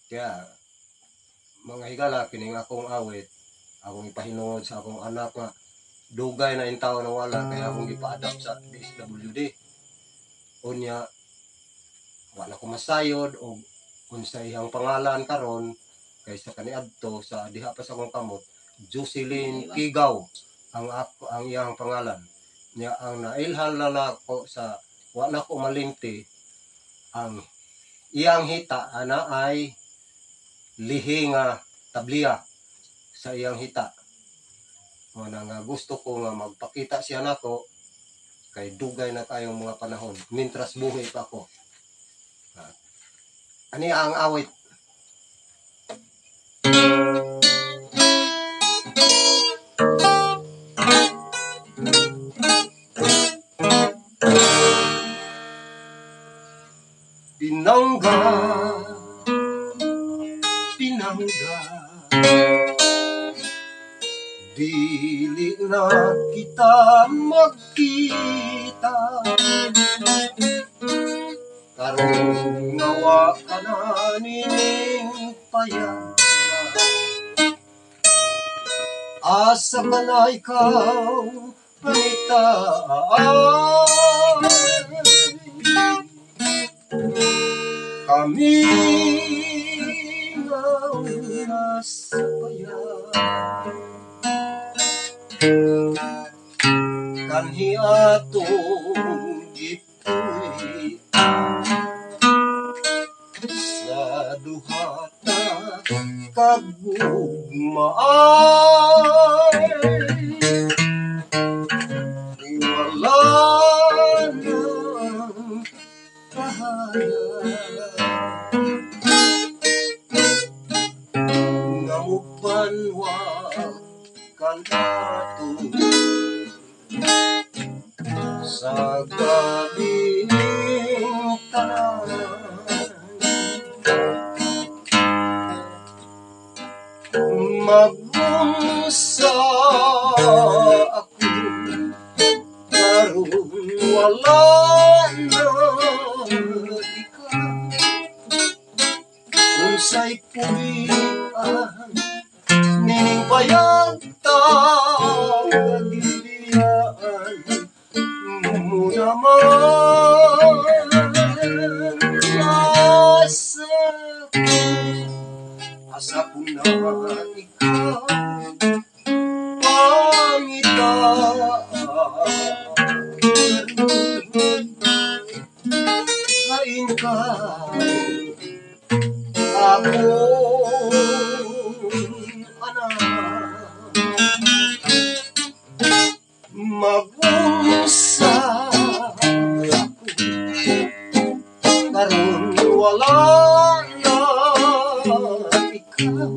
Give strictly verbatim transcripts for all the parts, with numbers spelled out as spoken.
Kaya mga higala kining akong awit, akong ipahinuod sa akong anak nga dugay na in tao na wala, kaya akong ipa-adapt sa D S W D. Unya wala ko masayod o unsa iyang pangalan karon kaysa kaniadto sa diha pa sa akong kamot, Jocelyn Kigaw ang ako ang iyang pangalan. Nya ang nailhal na ko sa wala ko malimti, ang iyang hita ana ay lihi nga tabliya sa iyang hita. Mana nga gusto ko nga magpakita siya nako kay dugay na kayong mga panahon mintras buhi pa ako. Ani ang awit. Pinangga, pinangga, dili na kita magkita, karon ngawa ka na nining payag, asa ka na ikaw panitaan. Kami nga nasa bayan, kanhi atong gipuy sa duha ta kagugmaan. Wala nang kahayag nga mupanwag kan ato sa gabing tanan. Mag-unsa ako karon wala na ikaw, unsay puwian ning bayag ta giliyaan mo naman. Asa ko, asa ko na ikaw pangitaan, hain ka akong anak. Mag-unsa ako karon wala na ikaw,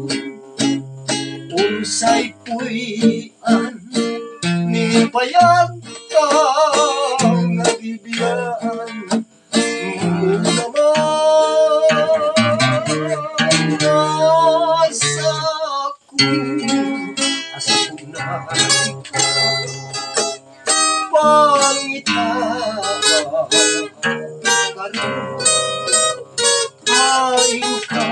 unsay puwian ni payag ka nga bibiyaan mo naman. Asa ko, asa ko na ikaw pangitaan, karon hain ka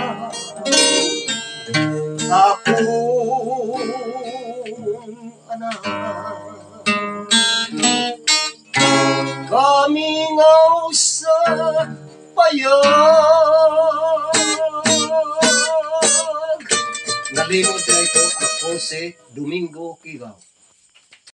akong anak. Kami nga usa payag, nalimot na ito ako si Domingo Kigaw.